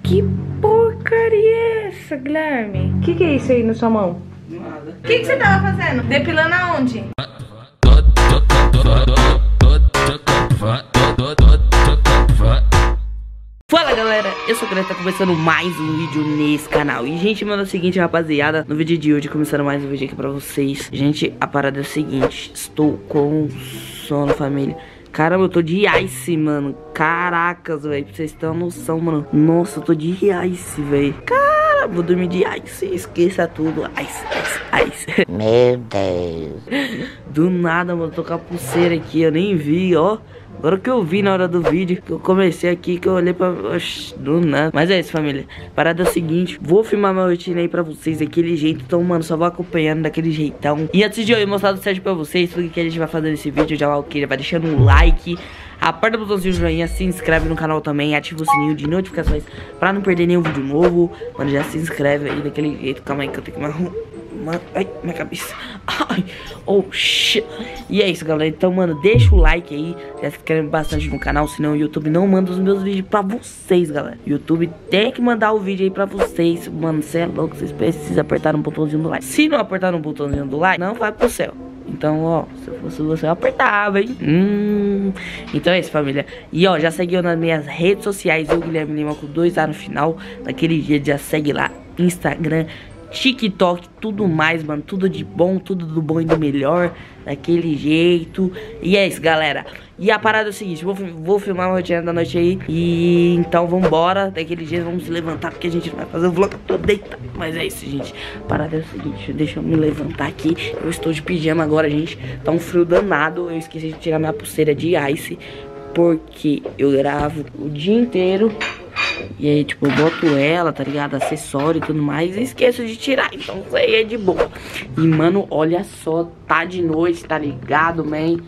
Que porcaria é essa, Guilherme? O que é isso aí na sua mão? Nada. O que você tava fazendo? Depilando aonde? Fala galera, eu sou o Greta, tá começando mais um vídeo nesse canal. E gente, mano, é o seguinte, rapaziada, no vídeo de hoje, começando mais um vídeo aqui pra vocês. Gente, a parada é a seguinte, estou com sono, família. Caramba, eu tô de ice, mano. Caracas, velho, pra vocês terem uma noção, mano. Nossa, eu tô de ice, velho. Cara, vou dormir de ice, esqueça tudo. Ice. Meu Deus. Do nada, mano, tô com a pulseira aqui, eu nem vi, ó. Agora que eu vi na hora do vídeo, que eu comecei aqui, que eu olhei pra... Oxi, do nada. Mas é isso, família. Parada é o seguinte, vou filmar minha rotina aí pra vocês daquele jeito. Então, mano, só vou acompanhando daquele jeitão. E antes de eu mostrar do certo pra vocês, tudo que a gente vai fazer nesse vídeo, já vai deixando um like, aperta o botãozinho do joinha, se inscreve no canal também, ativa o sininho de notificações pra não perder nenhum vídeo novo. Mano, já se inscreve aí daquele jeito. Calma aí que eu tenho que me arrumar. Ai, minha cabeça. Ai, oh shit. E é isso, galera. Então, mano, deixa o like aí. Já se inscreve bastante no canal, senão o YouTube não manda os meus vídeos pra vocês, galera. O YouTube tem que mandar o vídeo aí pra vocês. Mano, você é louco, vocês precisam apertar no botãozinho do like. Se não apertar no botãozinho do like, não vai pro céu. Então, ó, se fosse você, eu apertava, hein? Então é isso, família. E ó, já seguiu nas minhas redes sociais, eu, Guilherme Lima, com 2A no final. Naquele dia, já segue lá, Instagram, TikTok, tudo mais, mano. Tudo de bom, tudo do bom e do melhor, daquele jeito. E é isso, galera. E a parada é o seguinte, vou filmar uma rotina da noite aí. E então vambora, daquele jeito, vamos se levantar, porque a gente vai fazer o vlog todo deitado. Mas é isso, gente. A parada é o seguinte, deixa eu me levantar aqui. Eu estou de pijama agora, gente. Tá um frio danado. Eu esqueci de tirar minha pulseira de ice, porque eu gravo o dia inteiro. E aí, tipo, eu boto ela, tá ligado? Acessório e tudo mais. E esqueço de tirar. Então, isso aí é de boa. E, mano, olha só. Tá de noite, tá ligado, man?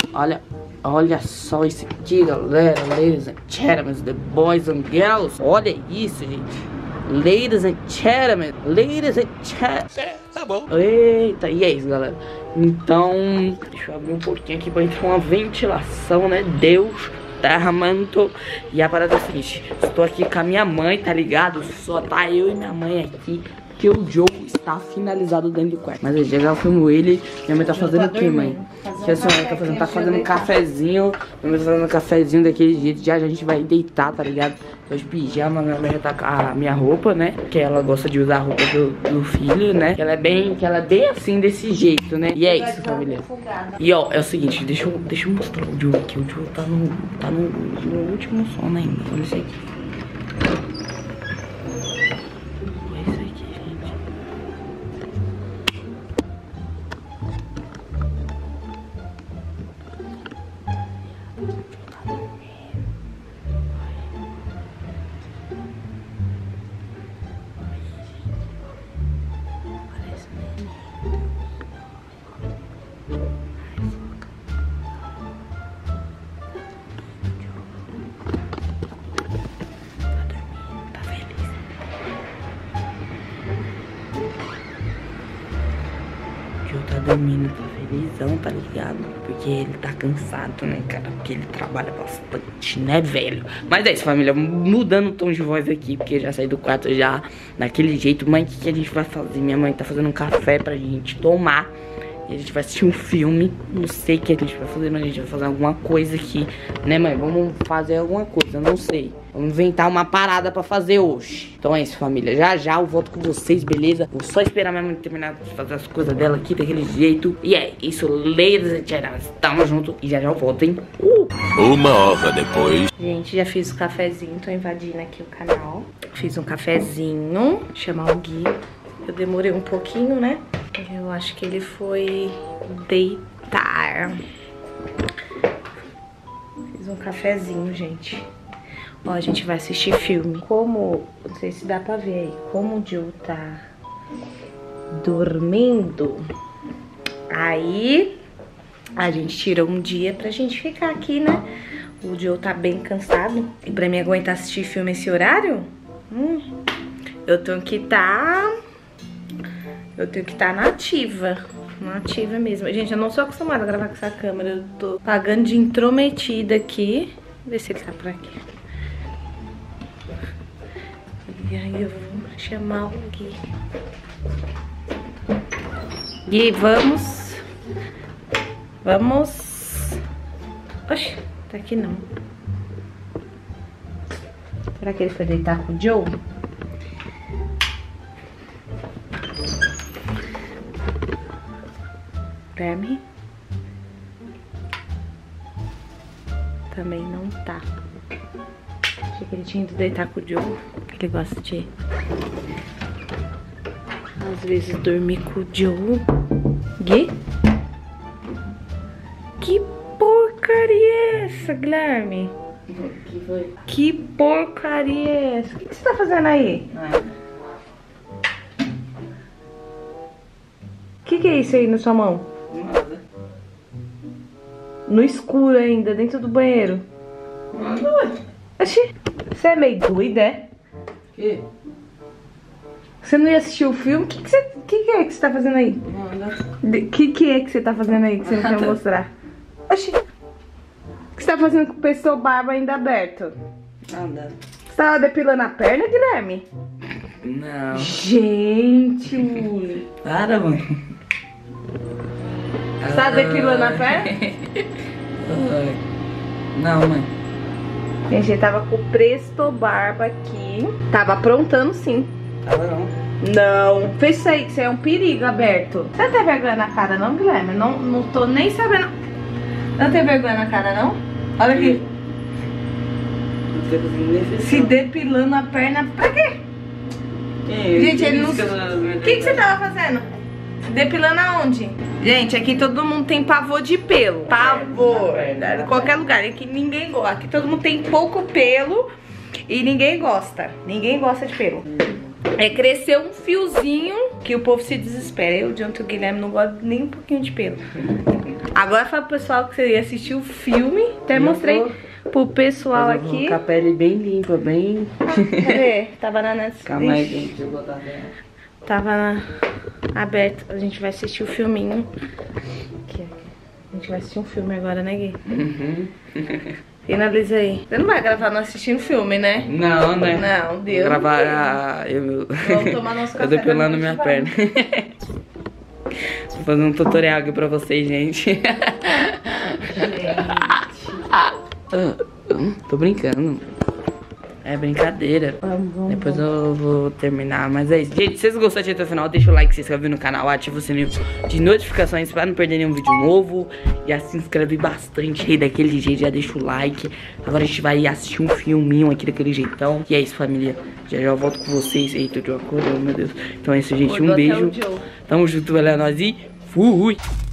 Olha só isso aqui, galera. Ladies and gentlemen, the boys and girls. Olha isso, gente. Ladies and gentlemen. Ladies and gentlemen. Tá bom. Eita, e é isso, galera. Então, deixa eu abrir um pouquinho aqui pra entrar uma ventilação, né? Deus. Terra, mano, E a parada é a seguinte, estou aqui com a minha mãe, tá ligado? Só tá eu e minha mãe aqui, porque o Joe está finalizado dentro do quarto. Mas aí, já filmo ele, minha mãe tá fazendo o que, mãe? Que a senhora tá fazendo um cafezinho. Minha mãe tá fazendo um cafezinho daquele jeito, já a gente vai deitar, tá ligado? Tô de pijama, minha mãe já tá com a minha roupa, né? Que ela gosta de usar a roupa do filho, né? Que ela é bem assim, desse jeito, né? E é isso, família. E ó, é o seguinte, deixa eu mostrar o Joe aqui. O Joe tá no último sono ainda. Olha isso aqui. Olha isso aqui, gente. Tá dormindo, tá felizão, tá ligado? Porque ele tá cansado, né, cara? Porque ele trabalha bastante, né, velho? Mas é isso, família, mudando o tom de voz aqui, porque eu já saí do quarto já daquele jeito. Mãe, o que a gente vai fazer? Minha mãe tá fazendo um café pra gente tomar. E a gente vai assistir um filme. Não sei o que a gente vai fazer, mas a gente vai fazer alguma coisa aqui, né, mãe? Vamos fazer alguma coisa, não sei. Vamos inventar uma parada pra fazer hoje. Então é isso, família. Já eu volto com vocês, beleza? Vou só esperar minha mãe terminar de fazer as coisas dela aqui daquele jeito. E é isso, ladies and gentlemen. Tamo junto e já eu volto, hein? Uma hora depois. Gente, já fiz o cafezinho. Tô invadindo aqui o canal. Fiz um cafezinho. Chamar o Gui. Eu demorei um pouquinho, né? Eu acho que ele foi deitar. Fiz um cafezinho, gente. Ó, a gente vai assistir filme. Como, não sei se dá pra ver aí, como o Joe tá dormindo, aí a gente tirou um dia pra gente ficar aqui, né? O Joe tá bem cansado. E pra mim aguentar assistir filme esse horário, eu tenho que estar na ativa. Na ativa mesmo. Gente, eu não sou acostumada a gravar com essa câmera. Eu tô pagando de intrometida aqui. Vê se ele tá por aqui. E aí eu vou chamar o Gui. Gui, vamos. Vamos. Oxi, tá aqui não. Será que ele foi deitar com o Joe? Guilherme? Também não tá. Achei que ele tinha ido deitar com o Joe. Ele gosta de, às vezes, dormir com o Joe. Gui? Que porcaria é essa, Guilherme? Que foi? Que porcaria é essa? O que você tá fazendo aí? O que é isso aí na sua mão? Nada. No escuro ainda, dentro do banheiro. Nada. Oxi, você é meio doida, é? Que? Você não ia assistir o filme? O que é que você tá fazendo aí? Nada. O que é que você tá fazendo aí que você não quer mostrar? Oxi, o que você tá fazendo com o pessoal barba ainda aberto? Nada. Você tava depilando a perna, Guilherme? Não. Gente, Para, mãe. você tava depilando a perna? Ai. Não, mãe. Gente, ele tava com o Presto Barba aqui. Tava aprontando sim. Tava não. Não. Fez isso aí, que isso aí é um perigo aberto. Você não tem vergonha na cara não, Guilherme? Não tô nem sabendo. Não tem vergonha na cara não? Olha aqui. Não sei conseguindo nem fechar. Se depilando a perna. Pra quê? Gente, ele não... O que você tava fazendo? Se depilando aonde? Gente, aqui todo mundo tem pavor de pelo. Pavor. Em qualquer lugar. Aqui ninguém gosta. Aqui todo mundo tem pouco pelo e ninguém gosta. Ninguém gosta de pelo. É crescer um fiozinho que o povo se desespera. Eu, Jonathan e o Guilherme, não gosto nem um pouquinho de pelo. Agora fala pro pessoal que você ia assistir o filme. Até mostrei pro pessoal aqui. Com a pele bem limpa, bem... Cadê? Tava na Netflix. Calma aí, gente. Deixa eu botar dentro. Tava aberto. A gente vai assistir o filminho. Aqui. A gente vai assistir um filme agora, né, Gui? Uhum. Finaliza aí. Você não vai gravar nós assistindo filme, né? Não, né? Não, Deus. Vou gravar Vamos tomar nosso café. Eu depilando minha vai. perna. Vou fazer um tutorial aqui pra vocês, gente. Tô brincando. É brincadeira. Vamos. Depois eu vou terminar. Mas é isso. Gente, se vocês gostaram até o final, deixa o like, se inscreve no canal, ativa o sininho de notificações pra não perder nenhum vídeo novo. Já se inscreve bastante aí daquele jeito, já deixa o like. Agora a gente vai assistir um filminho aqui daquele jeitão. E é isso, família. Já eu volto com vocês. Eita, de uma cor, meu Deus. Então é isso, gente. Um beijo. Tamo junto, valeu, nós e fui!